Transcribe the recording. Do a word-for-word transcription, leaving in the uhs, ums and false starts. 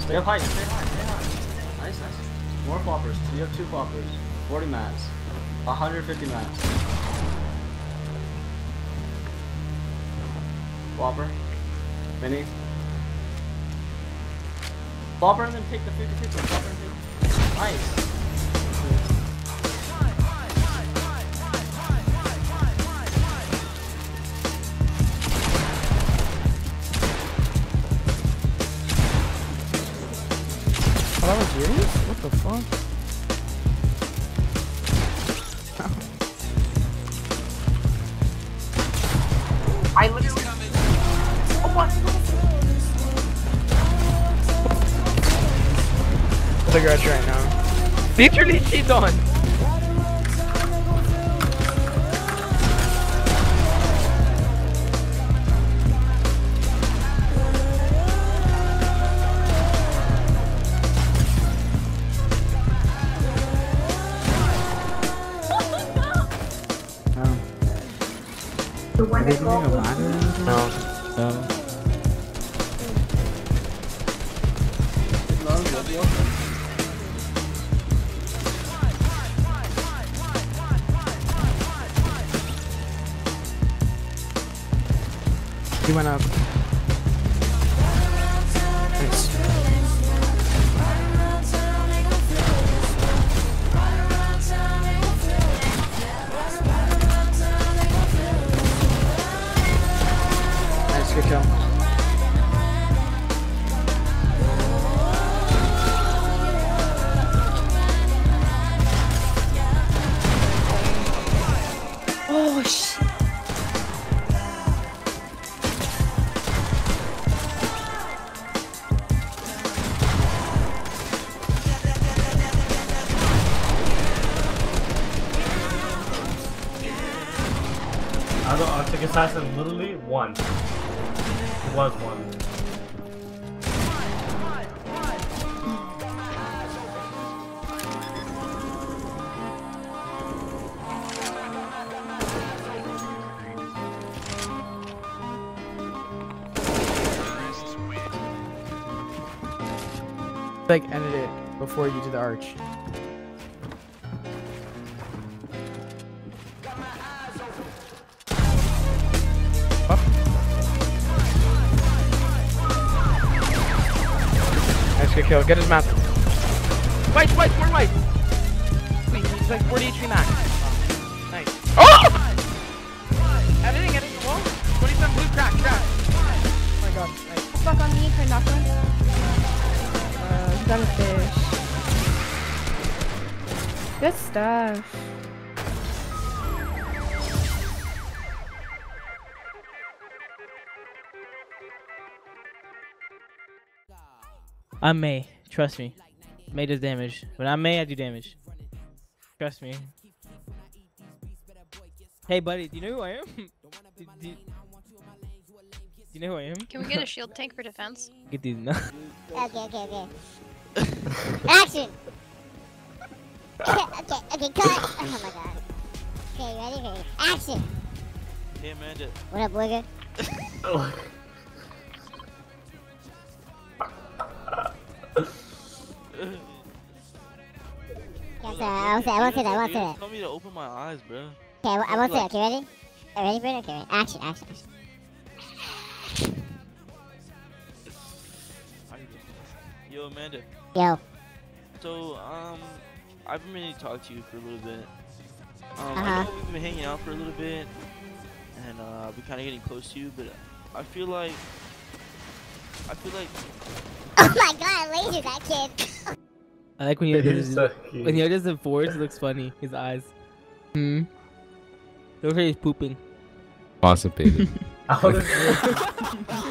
Stay up high, stay high, stay high. Nice, nice. More floppers. You have two floppers. forty mats. one hundred fifty mats. Flopper. Mini. Flopper and then take the fifty fifty. Flopper and take. Nice. Oh, that was yours? What the fuck? I literally. Oh what? Cigarettes right now. Literally, she's on. Are they doing a ladder? No. No. He went up. Nice. Nice, good kill. Oh shit. I don't, I took assassin literally once. It was one. Like, ended it before you did the arch. Nice, good kill. Get his map. White, white, more white. Wait, he's like forty H P max. Nice. Oh! Everything, everything. Wall. twenty-seven blue, crack, crack. Oh my god. Nice. Fuck on me, turn knock one. Uh, he's on a fish. Good stuff. I'm May. Trust me. May does damage. When I'm May, I do damage. Trust me. Hey, buddy, do you know who I am? do, do, do you know who I am? Can we get a shield tank for defense? Get these nuts. Okay, okay, okay. Action! okay, okay, cut! Oh my god. Okay, ready, ready. Action! Hey, Amanda. What up, Wigger? Okay, I won't say, I won't say that, I won't say that. Tell me to open my eyes, bro. Okay, I, I won't say that. Okay, ready? Are ready for it? Okay, ready. Action, action, action. Yo, Amanda. Yo. So, um, I've been meaning to talk to you for a little bit. Um, uh-huh. I know we've been hanging out for a little bit, and uh, we're kind of getting close to you, but I feel like, I feel like. Oh my god, I lasered that kid. I like when he does so when he does the forwards. It looks funny. His eyes. Hmm. Looks like he's pooping. Awesome, baby. I was